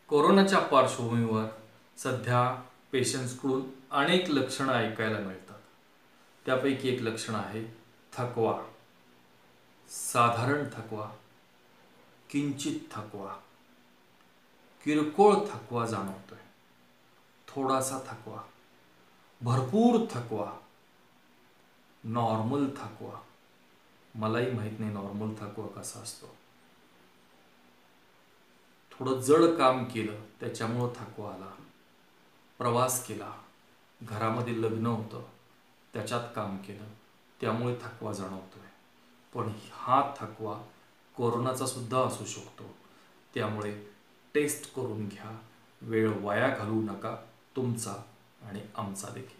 कोरोनाच्या पार्श्वभूमीवर सध्या पेशंट्सकडून अनेक लक्षणं ऐकायला मिळतात. त्यापैकी एक लक्षण आहे थकवा, साधारण थकवा, किंचित थकवा, किरकोळ थकवा जाणवतोय, थोडासा थकवा, भरपूर थकवा, नॉर्मल थकवा. मलाही माहीत नाही नॉर्मल थकवा कसा असतो. थोडं जड काम केलं त्याच्यामुळं थकवा आला, प्रवास केला, घरामध्ये लग्न होतं त्याच्यात काम केलं त्यामुळे थकवा जाणवतोय. पण हा थकवा कोरोनाचा सुद्धा असू शकतो. त्यामुळे टेस्ट करून घ्या. वेळ वाया घालवू नका, तुमचा आणि आमचा देखील.